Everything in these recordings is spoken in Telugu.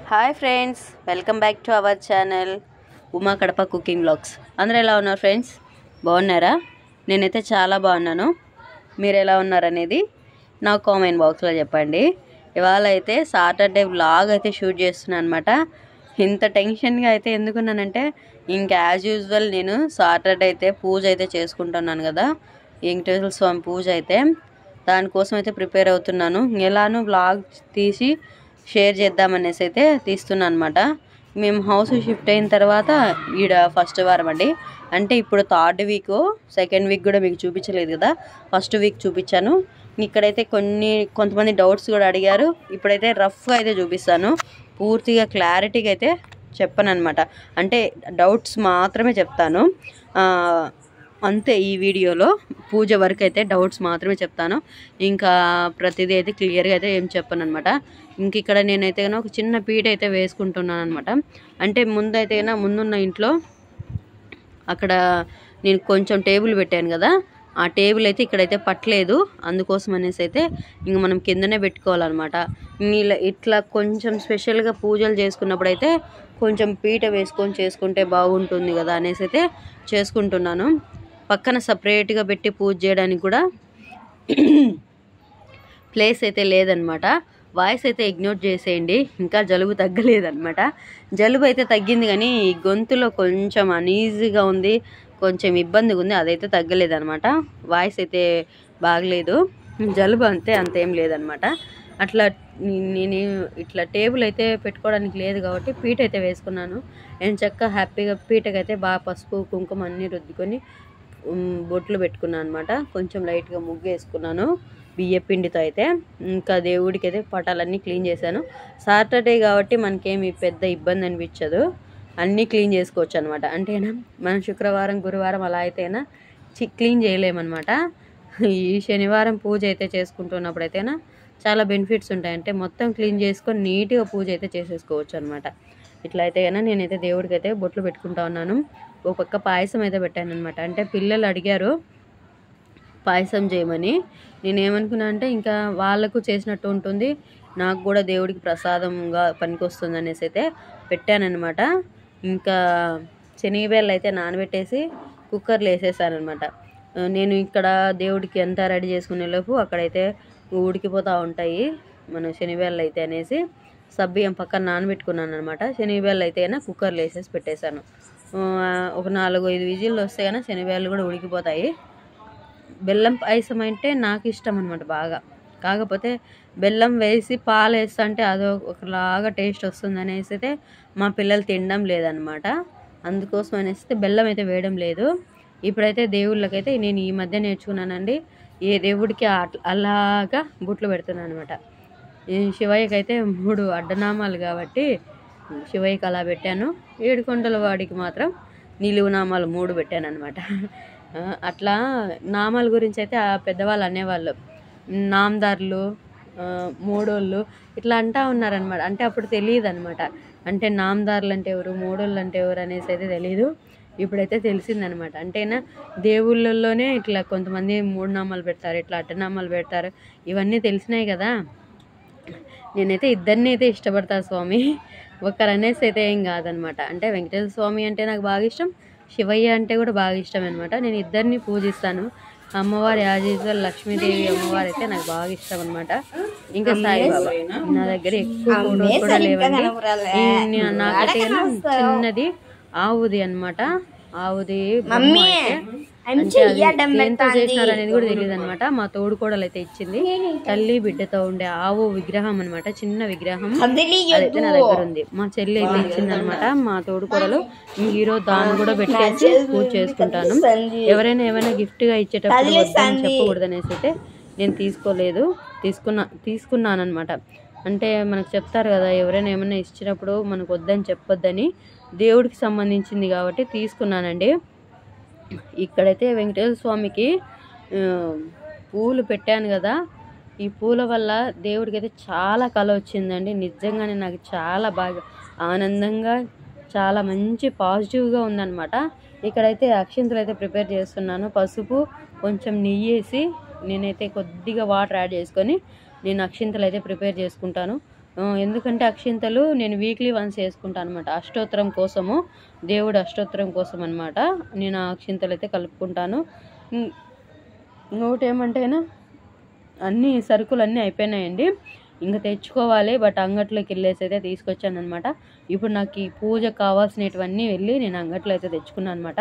Hi friends, welcome back to our channel Uma Kadapa cooking vlogs. అందరూ ఎలా ఉన్నారు ఫ్రెండ్స్? బాగున్నారా? నేనైతే చాలా బాగున్నాను. మీరు ఎలా ఉన్నారనేది నాకు కామెంట్ బాక్స్లో చెప్పండి. ఇవాళ అయితే సాటర్డే వ్లాగ్ అయితే షూట్ చేస్తున్నాను అనమాట. ఇంత టెన్షన్గా అయితే ఎందుకున్నానంటే, ఇంకా యాజ్ యూజువల్ నేను సాటర్డే అయితే పూజ అయితే చేసుకుంటున్నాను కదా, వెంకటేశ్వర స్వామి పూజ అయితే, దానికోసం అయితే ప్రిపేర్ అవుతున్నాను. ఎలానో వ్లాగ్ తీసి షేర్ చేద్దామనేసి అయితే తీస్తున్నాను అనమాట. మేము హౌస్ షిఫ్ట్ అయిన తర్వాత ఈడ ఫస్ట్ వారం అండి, అంటే ఇప్పుడు థర్డ్ వీక్, సెకండ్ వీక్ కూడా మీకు చూపించలేదు కదా, ఫస్ట్ వీక్ చూపించాను. ఇక్కడైతే కొంతమంది డౌట్స్ కూడా అడిగారు. ఇప్పుడైతే రఫ్గా అయితే చూపిస్తాను, పూర్తిగా క్లారిటీగా అయితే చెప్పను అనమాట. అంటే డౌట్స్ మాత్రమే చెప్తాను అంతే. ఈ వీడియోలో పూజ వరకు అయితే డౌట్స్ మాత్రమే చెప్తాను, ఇంకా ప్రతిదీ అయితే క్లియర్గా అయితే ఏం చెప్పను అనమాట. ఇంక ఇక్కడ నేనైతే ఒక చిన్న పీట అయితే వేసుకుంటున్నాను అనమాట. అంటే ముందైతే ముందున్న ఇంట్లో అక్కడ నేను కొంచెం టేబుల్ పెట్టాను కదా, ఆ టేబుల్ అయితే ఇక్కడైతే పట్టలేదు, అందుకోసం అనేసి అయితే ఇంక మనం కిందనే పెట్టుకోవాలన్నమాట. ఇట్లా కొంచెం స్పెషల్గా పూజలు చేసుకున్నప్పుడు అయితే కొంచెం పీట వేసుకొని చేసుకుంటే బాగుంటుంది కదా అనేసి అయితే చేసుకుంటున్నాను. పక్కన సపరేట్గా పెట్టి పూజ చేయడానికి కూడా ప్లేస్ అయితే లేదనమాట. వాయిస్ అయితే ఇగ్నోర్ చేసేయండి, ఇంకా జలుబు తగ్గలేదనమాట. జలుబు అయితే తగ్గింది కానీ ఈ గొంతులో కొంచెం అనీజీగా ఉంది, కొంచెం ఇబ్బందిగా ఉంది, అదైతే తగ్గలేదనమాట. వాయిస్ అయితే బాగలేదు, జలుబు అంతేం లేదనమాట. అట్లా నేను ఇట్లా టేబుల్ అయితే పెట్టుకోవడానికి లేదు కాబట్టి పీట అయితే వేసుకున్నాను. నేను చక్కగా హ్యాపీగా పీటకైతే బాగా పసుపు కుంకుమ అన్నీ రుద్దుకొని బొట్లు పెట్టుకున్నాను అనమాట. కొంచెం లైట్గా ముగ్గు వేసుకున్నాను బియ్య పిండితో అయితే. ఇంకా దేవుడికి అయితే పటాలన్నీ క్లీన్ చేశాను. సాటర్డే కాబట్టి మనకేమి పెద్ద ఇబ్బంది అనిపించదు, అన్నీ క్లీన్ చేసుకోవచ్చు అనమాట. అంటేనా మనం శుక్రవారం గురువారం అలా అయితేనా క్లీన్ చేయలేమన్నమాట. ఈ శనివారం పూజ అయితే చేసుకుంటున్నప్పుడు అయితేనా చాలా బెనిఫిట్స్ ఉంటాయి. అంటే మొత్తం క్లీన్ చేసుకొని నీట్గా పూజ అయితే చేసేసుకోవచ్చు అనమాట. ఇట్లా అయితే నేనైతే దేవుడికి అయితే బొట్లు పెట్టుకుంటా ఉన్నాను. ఒక పక్క పాయసం అయితే పెట్టాను అనమాట. అంటే పిల్లలు అడిగారు పాయసం చేయమని. నేనేమనుకున్నా అంటే ఇంకా వాళ్ళకు చేసినట్టు ఉంటుంది, నాకు కూడా దేవుడికి ప్రసాదంగా పనికొస్తుంది అనేసి అయితే పెట్టానమాట. ఇంకా శనగబేళ్ళు అయితే నానబెట్టేసి కుక్కర్లో వేసేసాను అనమాట. నేను ఇక్కడ దేవుడికి ఎంత రెడీ చేసుకునే లోపు అక్కడైతే ఉడికిపోతూ ఉంటాయి మన శనగబేళ్ళు అయితే అనేసి సబ్బియ్యం పక్కన నానబెట్టుకున్నాను అనమాట. శనగబేళ్ళు అయితే కుక్కర్లో వేసేసి పెట్టేశాను. ఒక 4-5 విజిల్లు వస్తే కానీ శనగబేళ్ళు కూడా ఉడికిపోతాయి. బెల్లం పాయసం అంటే నాకు ఇష్టం అనమాట బాగా, కాకపోతే బెల్లం వేసి పాలు వేస్తా అంటే అదో ఒకలాగా టేస్ట్ వస్తుంది అనేసి అయితే మా పిల్లలు తినడం లేదనమాట. అందుకోసం అనేసి బెల్లం అయితే వేయడం లేదు. ఇప్పుడైతే దేవుళ్ళకైతే నేను ఈ మధ్య నేర్చుకున్నానండి, ఏ దేవుడికి అలాగా బుట్లు పెడుతున్నాను అనమాట. శివయ్యకి అయితే 3 అడ్డనామాలు కాబట్టి శివయ్యకి అలా పెట్టాను. 7 కొండల వాడికి మాత్రం నిలువు నామాలు 3 పెట్టాను అనమాట. అట్లా నామాల గురించి అయితే ఆ పెద్దవాళ్ళు అనేవాళ్ళు, నామదారులు, మూడోళ్ళు ఇట్లా అంటా ఉన్నారనమాట. అంటే అప్పుడు తెలియదు అనమాట, అంటే నామదారులు అంటే ఎవరు, మూడోళ్ళు అంటే ఎవరు అనేసి అయితే తెలీదు. ఇప్పుడైతే తెలిసిందనమాట. అంటేనా దేవుళ్ళల్లోనే ఇట్లా కొంతమంది 3 నామాలు పెడతారు, ఇట్లా అడ్డనామాలు పెడతారు, ఇవన్నీ తెలిసినాయి కదా. నేనైతే ఇద్దరిని అయితే ఇష్టపడతా స్వామి, ఒకరు అనేసి అయితే ఏం కాదనమాట. అంటే వెంకటేశ్వర స్వామి అంటే నాకు బాగా ఇష్టం, శివయ్య అంటే కూడా బాగా ఇష్టం అనమాట. నేను ఇద్దరిని పూజిస్తాను. అమ్మవారి యాజ్ యూజువల్ లక్ష్మీదేవి అమ్మవారు అయితే నాకు బాగా ఇష్టం అనమాట. ఇంకా సాయిబాబా నా దగ్గర ఎక్కువ ఫోటోస్ కూడా లేవండి. నాకైతే చిన్నది ఆవుది అనమాట, ఆవుది ఎంత చేసినారు అనేది కూడా తెలియదు అనమాట. మా తోడుకోడలు అయితే ఇచ్చింది, తల్లి బిడ్డతో ఉండే ఆవు విగ్రహం అనమాట, చిన్న విగ్రహం అదైతే నా దగ్గర ఉంది. మా చెల్లి అయితే ఇచ్చింది అనమాట మా తోడుకోడలు. ఈరోజు దాన్ని కూడా పెట్టేసి పూజ చేసుకుంటాను. ఎవరైనా ఏమైనా గిఫ్ట్ గా ఇచ్చేటప్పుడు వద్దని చెప్పకూడదు అనేసి అయితే నేను తీసుకున్నాను అనమాట. అంటే మనకు చెప్తారు కదా, ఎవరైనా ఏమైనా ఇచ్చినప్పుడు మనకు వద్దని చెప్పొద్దని, దేవుడికి సంబంధించింది కాబట్టి తీసుకున్నానండి. ఇక్కడైతే వెంకటేశ్వర స్వామికి పూలు పెట్టాను కదా, ఈ పూల వల్ల దేవుడికి అయితే చాలా కళ వచ్చిందండి. నిజంగానే నాకు చాలా బాగా ఆనందంగా, చాలా మంచి పాజిటివ్గా ఉందన్నమాట. ఇక్కడైతే అక్షింతలు అయితే ప్రిపేర్ చేస్తున్నాను. పసుపు కొంచెం నెయ్యి వేసి నేనైతే కొద్దిగా వాటర్ యాడ్ చేసుకొని నేను అక్షింతలు అయితే ప్రిపేర్ చేసుకుంటాను. ఎందుకంటే అక్షింతలు నేను వీక్లీ వన్స్ వేసుకుంటాను అనమాట. అష్టోత్తరం కోసము, దేవుడు అష్టోత్తరం కోసం అనమాట నేను ఆ అక్షింతలు అయితే కలుపుకుంటాను. ఇంకొకటి ఏమంటేనా అన్ని సరుకులు అన్నీ అయిపోయినాయండి, ఇంకా తెచ్చుకోవాలి. బట్ అంగట్లోకి వెళ్ళేసి అయితే తీసుకొచ్చాను అనమాట. ఇప్పుడు నాకు ఈ పూజ కావాల్సినటువన్నీ వెళ్ళి నేను అంగట్లో అయితే తెచ్చుకున్నాను అనమాట.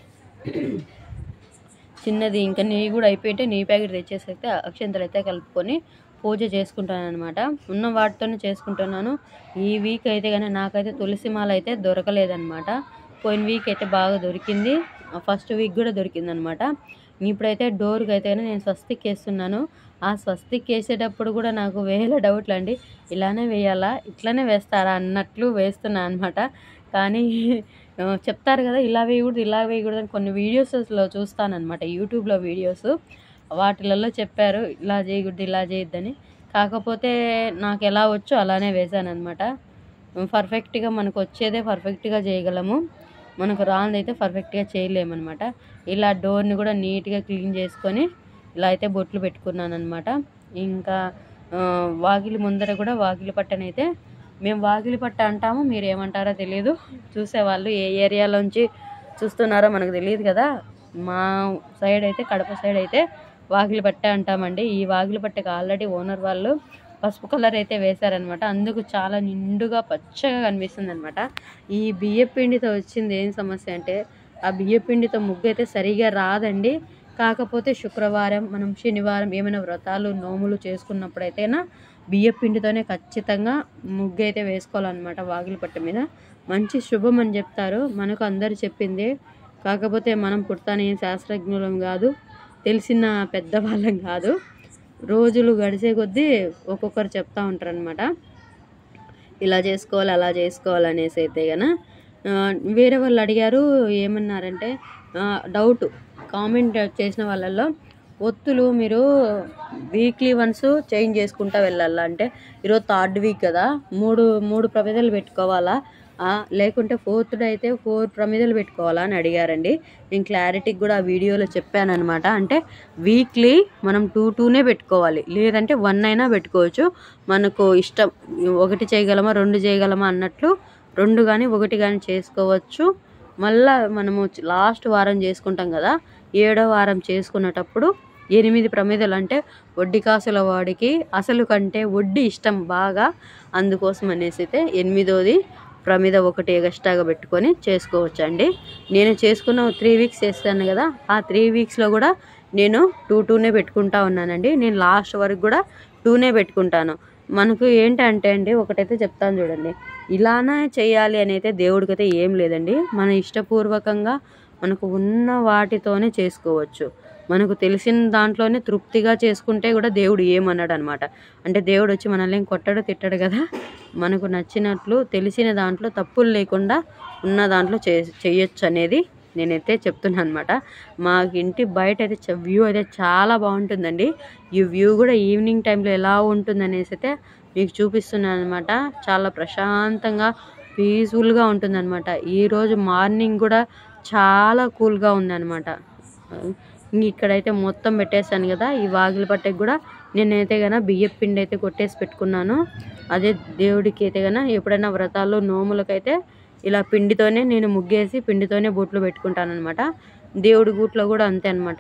చిన్నది ఇంకా నెయ్యి కూడా అయిపోయింటే నెయ్యి ప్యాకెట్ తెచ్చేసి అయితే అక్షంతలు అయితే కలుపుకొని పూజ చేసుకుంటాను అనమాట. ఉన్న వాటితోనే చేసుకుంటున్నాను. ఈ వీక్ అయితే కానీ నాకైతే తులసి మాల అయితే దొరకలేదనమాట. పోయిన వీక్ అయితే బాగా దొరికింది, ఫస్ట్ వీక్ కూడా దొరికిందనమాట. ఇప్పుడైతే డోర్కి అయితే నేను స్వస్తిక్ వేస్తున్నాను. ఆ స్వస్తిక్ వేసేటప్పుడు కూడా నాకు వేల డౌట్లు అండి, ఇలానే వేయాలా ఇట్లానే వేస్తారా అన్నట్లు వేస్తున్నాను అనమాట. కానీ చెప్తారు కదా ఇలా వేయకూడదు ఇలా వేయకూడదు అని కొన్ని వీడియోస్లో చూస్తానన్నమాట, యూట్యూబ్లో వీడియోస్. వాటిలలో చెప్పారు ఇలా చేయకూడదు ఇలా చేయొద్దని. కాకపోతే నాకు ఎలా వచ్చో అలానే వేసాను అనమాట. పర్ఫెక్ట్గా మనకు వచ్చేదే పర్ఫెక్ట్గా చేయగలము, మనకు రానిదైతే పర్ఫెక్ట్గా చేయలేమన్నమాట. ఇలా డోర్ని కూడా నీట్గా క్లీన్ చేసుకొని ఇలా అయితే బొట్లు పెట్టుకున్నాను అనమాట. ఇంకా వాకిలి ముందర కూడా వాకిలి పట్టనైతే మేము వాకిలి పట్ట అంటాము, మీరు ఏమంటారో తెలియదు. చూసేవాళ్ళు ఏ ఏరియాలోంచి చూస్తున్నారో మనకు తెలియదు కదా. మా సైడ్ అయితే కడప సైడ్ అయితే వాకిలి పట్ట అంటామండి. ఈ వాకిలి పట్టకి ఆల్రెడీ ఓనర్ వాళ్ళు పసుపు కలర్ అయితే వేశారనమాట, అందుకు చాలా నిండుగా పచ్చగా కనిపిస్తుంది అనమాట. ఈ బియ్యపిండితో వచ్చింది ఏం సమస్య అంటే, ఆ బియ్యపిండితో ముగ్గు అయితే సరిగా రాదండి. కాకపోతే శుక్రవారం మనం శనివారం ఏమైనా వ్రతాలు నోములు చేసుకున్నప్పుడైతేనా బియ్యపిండితోనే ఖచ్చితంగా ముగ్గు అయితే వేసుకోవాలన్నమాట. వాకిలి పట్ట మీద మంచి శుభం అని చెప్తారు, మనకు అందరు చెప్పింది. కాకపోతే మనం పుడతానే శాస్త్రజ్ఞులం కాదు, తెలిసిన పెద్దవాళ్ళం కాదు. రోజులు గడిచే కొద్దీ ఒక్కొక్కరు చెప్తా ఉంటారు అనమాట, ఇలా చేసుకోవాలి అలా చేసుకోవాలి అనేసి. అయితే కన వేరే వాళ్ళు అడిగారు, ఏమన్నారంటే డౌట్ కామెంట్ చేసిన వాళ్ళల్లో, ఒత్తులు మీరు వీక్లీ వన్స్ చేంజ్ చేసుకుంటా వెళ్ళాలా అంటే, ఈరోజు 3rd వీక్ కదా, మూడు ప్రమిదలు పెట్టుకోవాలా లేకుంటే 4th డే అయితే 4 ప్రమిదలు పెట్టుకోవాలా అని అడిగారండి. నేను క్లారిటీకి కూడా ఆ వీడియోలో చెప్పాను అనమాట. అంటే వీక్లీ మనం 2 పెట్టుకోవాలి, లేదంటే 1 అయినా పెట్టుకోవచ్చు, మనకు ఇష్టం. 1 చేయగలమా 2 చేయగలమా అన్నట్లు 2 కానీ 1 కానీ చేసుకోవచ్చు. మళ్ళా మనము లాస్ట్ వారం చేసుకుంటాం కదా, 7వ వారం చేసుకునేటప్పుడు 8 ప్రమిదలు, అంటే వడ్డీ కాసుల వాడికి అసలు కంటే వడ్డీ ఇష్టం బాగా, అందుకోసం అనేసి అయితే 8వది ప్రమిద 1 ఎగస్ట్రాగా పెట్టుకొని చేసుకోవచ్చండి. నేను చేసుకున్న 3 వీక్స్ చేస్తాను కదా, ఆ 3 వీక్స్లో కూడా నేను 2 పెట్టుకుంటా ఉన్నానండి. నేను లాస్ట్ వరకు కూడా 2 పెట్టుకుంటాను. మనకు ఏంటంటే అండి, ఒకటైతే చెప్తాను చూడండి, ఇలానే చేయాలి అని అయితే దేవుడికైతే ఏం లేదండి. మన ఇష్టపూర్వకంగా మనకు ఉన్న వాటితోనే చేసుకోవచ్చు. మనకు తెలిసిన దాంట్లోనే తృప్తిగా చేసుకుంటే కూడా దేవుడు ఏమన్నాడు అనమాట. అంటే దేవుడు వచ్చి మనల్ని కొట్టడు తిట్టడు కదా, మనకు నచ్చినట్లు తెలిసిన దాంట్లో తప్పులు లేకుండా ఉన్న దాంట్లో చేయొచ్చు అనేది నేనైతే చెప్తున్నాను అనమాట. మా ఇంటి బయట అయితే వ్యూ అయితే చాలా బాగుంటుందండి. ఈ వ్యూ కూడా ఈవినింగ్ టైంలో ఎలా ఉంటుంది అనేసి అయితే మీకు చూపిస్తున్నాను అనమాట. చాలా ప్రశాంతంగా పీస్ఫుల్గా ఉంటుందన్నమాట. ఈరోజు మార్నింగ్ కూడా చాలా కూల్గా ఉందన్నమాట. ఇక్కడైతే మొత్తం పెట్టేశాను కదా, ఈ వాకిలి పట్టకి కూడా నేనైతే కన్నా బియ్యం పిండి అయితే కొట్టేసి పెట్టుకున్నాను. అదే దేవుడికి అయితే కన్నా ఎప్పుడైనా వ్రతాలు నోములకైతే ఇలా పిండితోనే నేను ముగ్గేసి పిండితోనే బొట్లు పెట్టుకుంటాను అనమాట. దేవుడి గూట్లో కూడా అంతే అనమాట.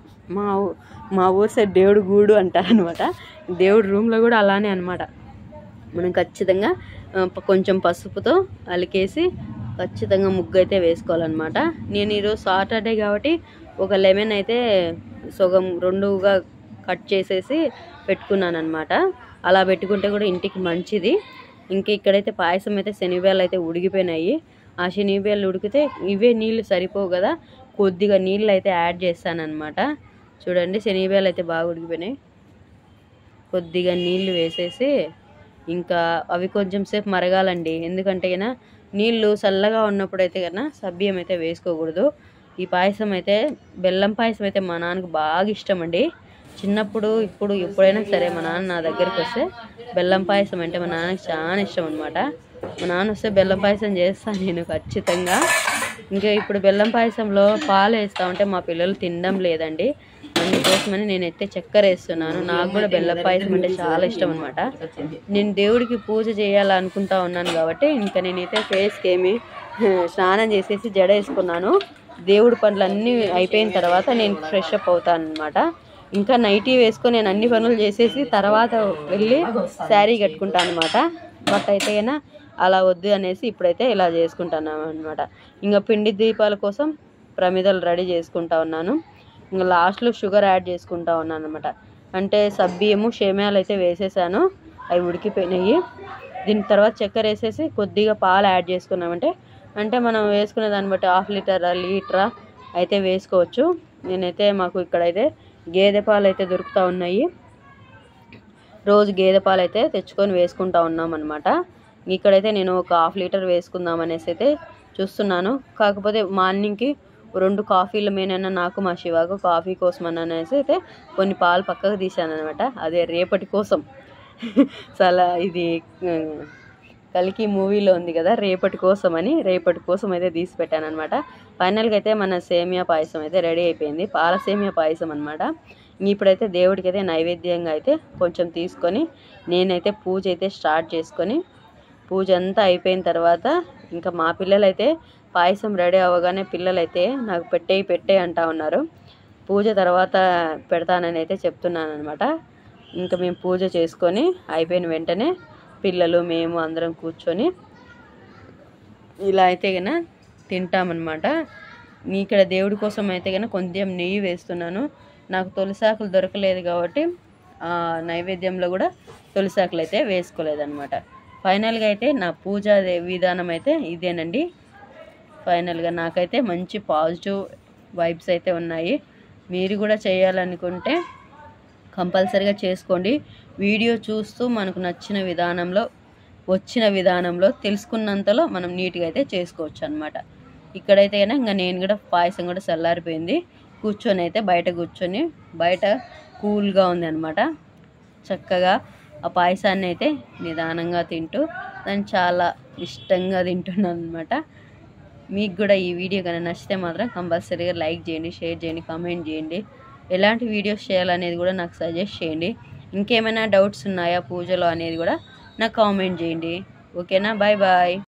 మా ఊరు సైడ్ దేవుడి గూడు అంటారనమాట. దేవుడి రూమ్లో కూడా అలానే అనమాట. మనం ఖచ్చితంగా కొంచెం పసుపుతో అలికేసి ఖచ్చితంగా ముగ్గు అయితే వేసుకోవాలన్నమాట. నేను ఈరోజు సాటర్డే కాబట్టి ఒక లెమన్ అయితే సగం 2గా కట్ చేసేసి పెట్టుకున్నాను అనమాట. అలా పెట్టుకుంటే కూడా ఇంటికి మంచిది. ఇంకా ఇక్కడైతే పాయసం అయితే శనగలు అయితే ఉడికిపోయినాయి. ఆ శనగలు ఉడికితే ఇవే నీళ్ళు సరిపోవు కదా, కొద్దిగా నీళ్ళు అయితే యాడ్ చేస్తాను అనమాట. చూడండి శనగలు అయితే బాగా ఉడికిపోయినాయి. కొద్దిగా నీళ్ళు వేసేసి ఇంకా అవి కొంచెం సేపు మరగాలండి. ఎందుకంటే కన్నా నీళ్ళు చల్లగా ఉన్నప్పుడు అయితే కన్నా సబ్బియం అయితే వేసుకోకూడదు. ఈ పాయసం అయితే బెల్లం పాయసం అయితే మా నాన్నకు బాగా ఇష్టం అండి. చిన్నప్పుడు ఇప్పుడు ఎప్పుడైనా సరే మా నాన్న నా దగ్గరికి వస్తే బెల్లం పాయసం అంటే మా నాన్నకి చాలా ఇష్టం అనమాట. మా నాన్న వస్తే బెల్లం పాయసం చేస్తాను నేను ఖచ్చితంగా. ఇంకా ఇప్పుడు బెల్లం పాయసంలో పాలు వేస్తా ఉంటే మా పిల్లలు తినడం లేదండి. అందుకోసమని నేనైతే చక్కెర వేస్తున్నాను. నాకు కూడా బెల్లం పాయసం అంటే చాలా ఇష్టం అనమాట. నేను దేవుడికి పూజ చేయాలనుకుంటా ఉన్నాను కాబట్టి ఇంకా నేనైతే ఫేస్కి ఏమి స్నానం చేసేసి జడ వేసుకున్నాను. దేవుడి పనులన్నీ అయిపోయిన తర్వాత నేను ఫ్రెష్ అప్ అవుతాను అనమాట. ఇంకా నైటీ వేసుకొని నేను అన్ని పనులు చేసేసి తర్వాత వెళ్ళి శారీ కట్టుకుంటాను అనమాట. బట్ అయితే అయినా అలా వద్దు అనేసి ఇప్పుడైతే ఇలా చేసుకుంటాను అనమాట. ఇంకా పిండి దీపాల కోసం ప్రమిదలు రెడీ చేసుకుంటా ఉన్నాను. ఇంకా లాస్ట్లో షుగర్ యాడ్ చేసుకుంటా ఉన్నాను అనమాట. అంటే సబ్బియ్యము షేమియాలు అయితే వేసేసాను, అవి ఉడికిపోయినాయి. దీని తర్వాత చక్కెర వేసేసి కొద్దిగా పాలు యాడ్ చేసుకున్నామంటే అంటే మనం వేసుకునే దాన్ని బట్టి 1/2 లీటరా లీటరా అయితే వేసుకోవచ్చు. నేనైతే మాకు ఇక్కడైతే గేదె పాలు అయితే దొరుకుతూ ఉన్నాయి. రోజు గేదె పాలు అయితే తెచ్చుకొని వేసుకుంటా ఉన్నాం అనమాట. ఇక్కడైతే నేను ఒక 1/2 లీటర్ వేసుకుందాం అనేసి అయితే చూస్తున్నాను. కాకపోతే మార్నింగ్కి 2 కాఫీల మీనైనా నాకు మా శివాకు కాఫీ కోసం అని అనేసి అయితే కొన్ని పాలు పక్కకు తీసాను అనమాట. అదే రేపటి కోసం. చాలా ఇది కలికి మూవీలో ఉంది కదా, రేపటి కోసం అని, రేపటి కోసం అయితే తీసి పెట్టాను అనమాట. ఫైనల్గా అయితే మన సేమియా పాయసం అయితే రెడీ అయిపోయింది. పాల సేమియా పాయసం అనమాట. ఇప్పుడైతే దేవుడికి అయితే నైవేద్యంగా అయితే కొంచెం తీసుకొని నేనైతే పూజ అయితే స్టార్ట్ చేసుకొని పూజ అంతా అయిపోయిన తర్వాత ఇంకా మా పిల్లలైతే పాయసం రెడీ అవ్వగానే పిల్లలైతే నాకు పెట్టే అంటా ఉన్నారు. పూజ తర్వాత పెడతానని అయితే చెప్తున్నాను అనమాట. ఇంకా మేము పూజ చేసుకొని అయిపోయిన వెంటనే పిల్లలు మేము అందరం కూర్చొని ఇలా అయితే కన్నా తింటామన్నమాట. ఇక్కడ దేవుడి కోసం అయితే కన్నా కొంచెం నెయ్యి వేస్తున్నాను. నాకు తులసాకులు దొరకలేదు కాబట్టి నైవేద్యంలో కూడా తులసాకులు అయితే వేసుకోలేదన్నమాట. ఫైనల్గా అయితే నా పూజా విధానం అయితే ఇదేనండి. ఫైనల్గా నాకైతే మంచి పాజిటివ్ వైబ్స్ అయితే ఉన్నాయి. మీరు కూడా చేయాలనుకుంటే కంపల్సరీగా చేసుకోండి. వీడియో చూస్తూ మనకు నచ్చిన విధానంలో వచ్చిన విధానంలో తెలుసుకున్నంతలో మనం నీట్గా అయితే చేసుకోవచ్చు అనమాట. ఇక్కడైతే ఇంకా నేను కూడా పాయసం కూడా చల్లారిపోయింది. కూర్చొని అయితే బయట కూర్చొని బయట కూల్గా ఉంది అనమాట. చక్కగా ఆ పాయసాన్ని అయితే నిదానంగా తింటూ దాన్ని చాలా ఇష్టంగా తింటున్నాను అనమాట. మీకు కూడా ఈ వీడియో కనుక నచ్చితే మాత్రం కంపల్సరీగా లైక్ చేయండి, షేర్ చేయండి, కామెంట్ చేయండి. ఎలాంటి వీడియోస్ చేయాలనేది కూడా నాకు సజెస్ట్ చేయండి. ఇంకేమైనా డౌట్స్ ఉన్నాయా పూజలో అనేది కూడా నాకు కామెంట్ చేయండి. ఓకేనా? Bye bye.